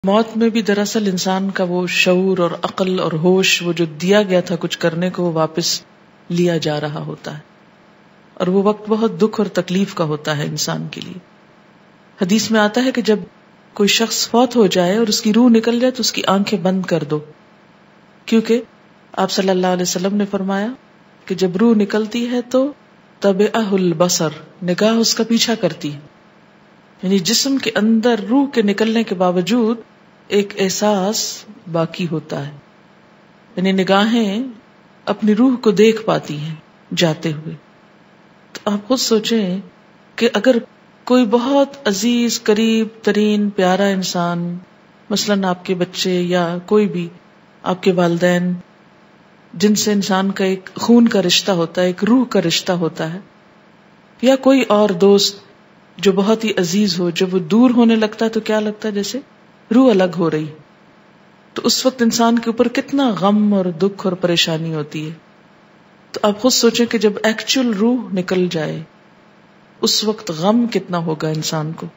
موت میں بھی دراصل انسان کا وہ شعور اور عقل اور ہوش، وہ جو دیا گیا تھا کچھ کرنے کو، وہ واپس لیا جا رہا ہوتا ہے، اور وہ وقت بہت دکھ اور تکلیف کا ہوتا ہے انسان کے لیے۔ حدیث میں آتا ہے کہ جب کوئی شخص فوت ہو جائے اور اس کی روح نکل جائے تو اس کی آنکھیں بند کر دو، کیونکہ آپ صلی اللہ علیہ وسلم نے فرمایا کہ جب روح نکلتی ہے تو تبعہ البصر، نگاہ اس کا پیچھا کرتی ہے، یعنی جسم کے اندر روح کے نکلنے کے باوجود ایک احساس باقی ہوتا ہے، یعنی نگاہیں اپنی روح کو دیکھ پاتی ہیں جاتے ہوئے۔ تو آپ خود سوچیں کہ اگر کوئی بہت عزیز، قریب ترین، پیارا انسان، مثلاً آپ کے بچے یا کوئی بھی آپ کے والدین، جن سے انسان کا ایک خون کا رشتہ ہوتا ہے، ایک روح کا رشتہ ہوتا ہے، یا کوئی اور دوست جو بہت ہی عزیز ہو، جب وہ دور ہونے لگتا ہے تو کیا لگتا ہے جیسے روح الگ ہو رہی، تو اس وقت انسان کے اوپر کتنا غم اور دکھ اور پریشانی ہوتی ہے۔ تو آپ خود سوچیں کہ جب ایکچوئل روح نکل جائے اس وقت غم کتنا ہوگا انسان کو۔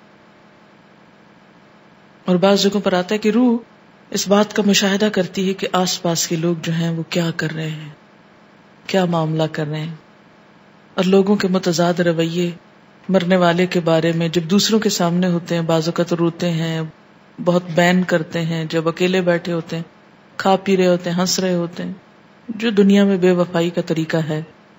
اور بعض جگہوں پر آتا ہے کہ روح اس بات کا مشاہدہ کرتی ہے کہ آس پاس کے لوگ جو ہیں وہ کیا کر رہے ہیں، کیا معاملہ کر رہے ہیں، اور لوگوں کے متضاد رویے مرنے والے کے بارے میں جب دوسروں کے سامنے ہوتے ہیں بعض اوقات روتے ہیں، بہت بین کرتے ہیں، جب اکیلے بیٹھے ہوتے ہیں، کھا پی رہے ہوتے ہیں، ہنس رہے ہوتے ہیں، جو دنیا میں بے وفائی کا طریقہ ہے۔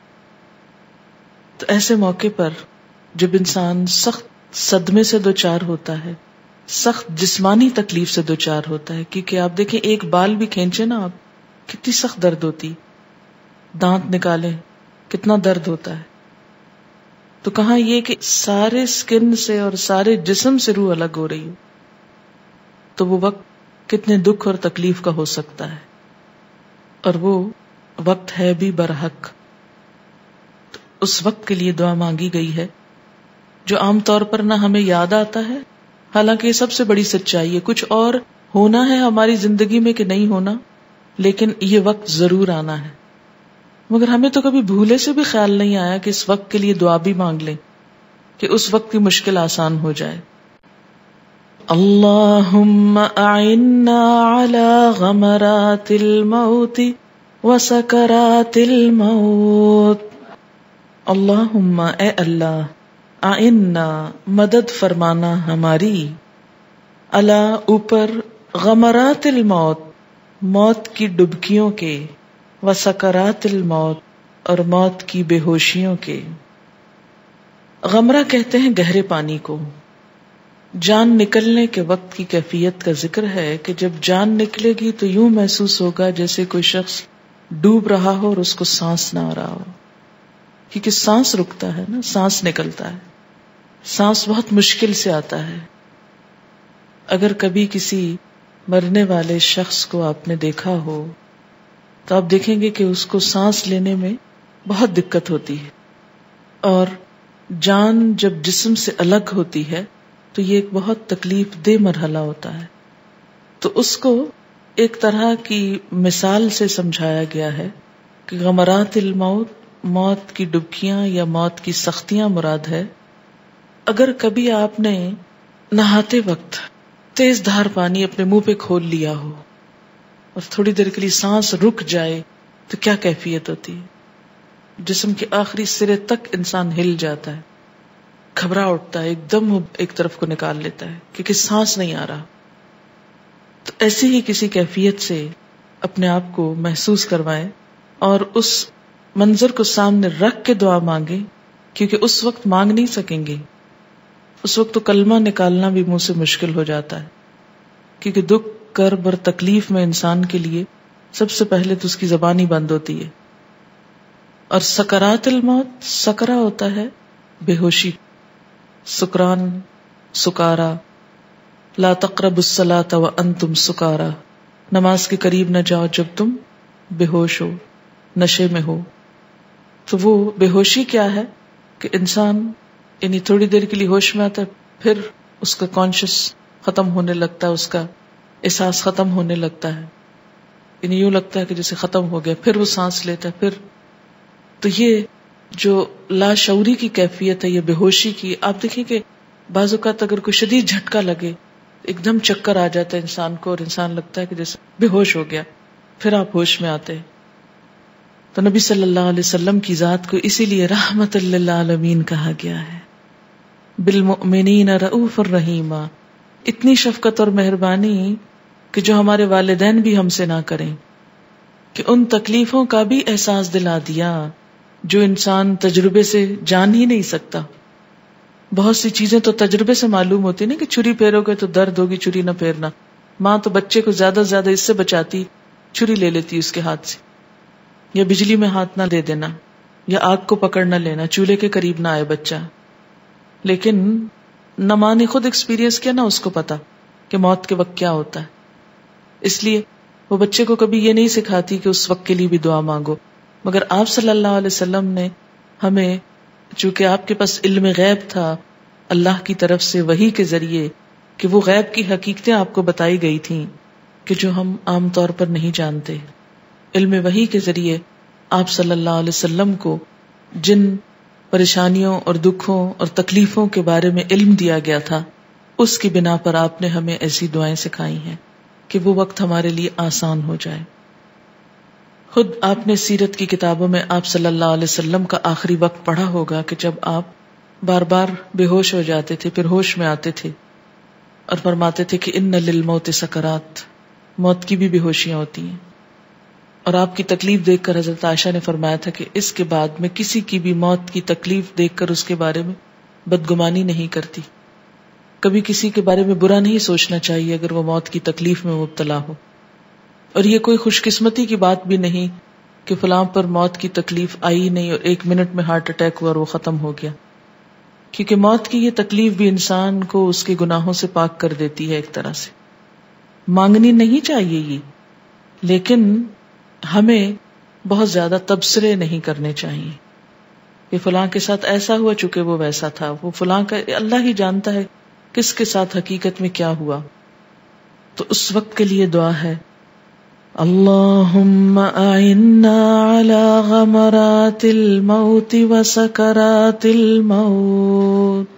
تو ایسے موقع پر جب انسان سخت صدمے سے دوچار ہوتا ہے، سخت جسمانی تکلیف سے دوچار ہوتا ہے، کیونکہ آپ دیکھیں ایک بال بھی کھینچے نا آپ، کتنی سخت درد ہوتی، دانت نکالیں کتنا درد ہوتا ہے، تو کہاں یہ کہ سارے سکن سے اور سارے جسم سے روح الگ ہو رہی ہو، تو وہ وقت کتنے دکھ اور تکلیف کا ہو سکتا ہے، اور وہ وقت ہے بھی برحق۔ تو اس وقت کے لیے دعا مانگی گئی ہے جو عام طور پر نہ ہمیں یاد آتا ہے، حالانکہ یہ سب سے بڑی سچائی ہے، کچھ اور ہونا ہے ہماری زندگی میں کہ نہیں ہونا، لیکن یہ وقت ضرور آنا ہے، مگر ہمیں تو کبھی بھولے سے بھی خیال نہیں آیا کہ اس وقت کے لیے دعا بھی مانگ لیں کہ اس وقت کی مشکل آسان ہو جائے۔ اللہم اعنّا علی غمرات الموت وسکرات الموت، اللہم اے اللہ، اعنّا مدد فرمانا ہماری، علی اوپر، غمرات الموت موت کی ڈبکیوں کے، وسکرات الموت اور موت کی بے ہوشیوں کے۔ غمرہ کہتے ہیں گہرے پانی کو۔ جان نکلنے کے وقت کی کیفیت کا ذکر ہے کہ جب جان نکلے گی تو یوں محسوس ہوگا جیسے کوئی شخص ڈوب رہا ہو اور اس کو سانس نہ آ رہا ہو، کیونکہ سانس رکتا ہے نا، سانس نکلتا ہے، سانس بہت مشکل سے آتا ہے۔ اگر کبھی کسی مرنے والے شخص کو آپ نے دیکھا ہو تو آپ دیکھیں گے کہ اس کو سانس لینے میں بہت دقت ہوتی ہے، اور جان جب جسم سے الگ ہوتی ہے تو یہ ایک بہت تکلیف دہ مرحلہ ہوتا ہے۔ تو اس کو ایک طرح کی مثال سے سمجھایا گیا ہے کہ غمرات الموت موت کی ڈبکیاں یا موت کی سختیاں مراد ہے۔ اگر کبھی آپ نے نہاتے وقت تیز دھار پانی اپنے منہ پہ کھول لیا ہو اور تھوڑی دیر کے لیے سانس رک جائے تو کیا کیفیت ہوتی ہے؟ جسم کے آخری سرے تک انسان ہل جاتا ہے، گھبرا اٹھتا ہے، ایک دم ایک طرف کو نکال لیتا ہے کیونکہ سانس نہیں آ رہا۔ تو ایسی ہی کسی کیفیت سے اپنے آپ کو محسوس کروائیں اور اس منظر کو سامنے رکھ کے دعا مانگیں، کیونکہ اس وقت مانگ نہیں سکیں گے، اس وقت تو کلمہ نکالنا بھی منہ سے مشکل ہو جاتا ہے، کیونکہ دکھ، کرب اور تکلیف میں انسان کے لیے سب سے پہلے تو اس کی زبان ہی بند ہوتی ہے۔ اور سکرات الموت، سکرا ہوتا ہے بے ہوشی، سکران، سکارا، لا تقربوا الصلاة وانتم سکارا، نماز کے قریب نہ جاؤ جب تم بے ہوش ہو، نشے میں ہو۔ تو وہ بے ہوشی کیا ہے کہ انسان یعنی تھوڑی دیر کے لیے ہوش میں آتا ہے، پھر اس کا کانشس ختم ہونے لگتا ہے، اس کا احساس ختم ہونے لگتا ہے، یعنی یوں لگتا ہے کہ جیسے ختم ہو گیا، پھر وہ سانس لیتا ہے، پھر تو یہ جو لاشعوری کی کیفیت ہے، یہ بے ہوشی کی۔ آپ دیکھیں کہ بعض اوقات اگر کوئی شدید جھٹکا لگے ایک دم چکر آ جاتا ہے انسان کو اور انسان لگتا ہے کہ جیسے بے ہوش ہو گیا، پھر آپ ہوش میں آتے ہیں. تو نبی صلی اللہ علیہ وسلم کی ذات کو اسی لیے رحمت للعالمین کہا گیا ہے. بالمؤمنین رؤوف الرحیم، اتنی شفقت اور مہربانی کہ جو ہمارے والدین بھی ہم سے نہ کریں، کہ ان تکلیفوں کا بھی احساس دلا دیا جو انسان تجربے سے جان ہی نہیں سکتا. بہت سی چیزیں تو تجربے سے معلوم ہوتی نا، کہ چھری پھیرو گے تو درد ہوگی، چھری نہ پھیرنا. ماں تو بچے کو زیادہ سے زیادہ اس سے بچاتی، چھری لے لیتی اس کے ہاتھ سے، یا بجلی میں ہاتھ نہ دے دینا، یا آگ کو پکڑ نہ لینا، چولہے کے قریب نہ آئے بچہ. لیکن نہ ماں نے خود ایکسپیرینس کیا، نہ اس کو پتا کہ موت کے وقت کیا ہوتا ہے. اس لیے وہ بچے کو کبھی یہ نہیں سکھاتی کہ اس وقت کے لیے بھی دعا مانگو. مگر آپ صلی اللہ علیہ وسلم نے ہمیں، چونکہ آپ کے پاس علم غیب تھا اللہ کی طرف سے وحی کے ذریعے، کہ وہ غیب کی حقیقتیں آپ کو بتائی گئی تھیں کہ جو ہم عام طور پر نہیں جانتے. علم وحی کے ذریعے آپ صلی اللہ علیہ وسلم کو جن پریشانیوں اور دکھوں اور تکلیفوں کے بارے میں علم دیا گیا تھا، اس کی بنا پر آپ نے ہمیں ایسی دعائیں سکھائی ہیں کہ وہ وقت ہمارے لیے آسان ہو جائے. خود آپ نے سیرت کی کتابوں میں آپ صلی اللہ علیہ وسلم کا آخری وقت پڑھا ہوگا کہ جب آپ بار بار بے ہوش ہو جاتے تھے، پھر ہوش میں آتے تھے اور فرماتے تھے کہ ان للموت سکرات، موت کی بھی بے ہوشیاں ہوتی ہیں. اور آپ کی تکلیف دیکھ کر حضرت عائشہ نے فرمایا تھا کہ اس کے بعد میں کسی کی بھی موت کی تکلیف دیکھ کر اس کے بارے میں بدگمانی نہیں کرتی. کبھی کسی کے بارے میں برا نہیں سوچنا چاہیے اگر وہ موت کی تکلیف میں مبتلا ہو. اور یہ کوئی خوش قسمتی کی بات بھی نہیں کہ فلاں پر موت کی تکلیف آئی نہیں اور 1 منٹ میں ہارٹ اٹیک ہوا اور وہ ختم ہو گیا. کیونکہ موت کی یہ تکلیف بھی انسان کو اس کے گناہوں سے پاک کر دیتی ہے. ایک طرح سے مانگنی نہیں چاہیے یہ، لیکن ہمیں بہت زیادہ تبصرے نہیں کرنے چاہیے کہ فلاں کے ساتھ ایسا ہوا چونکہ وہ ویسا تھا. وہ فلاں کا اللہ ہی جانتا ہے کس کے ساتھ حقیقت میں کیا ہوا. تو اس وقت کے لیے دعا ہے، اللہم اعنا علی غمرات الموت وسکرات الموت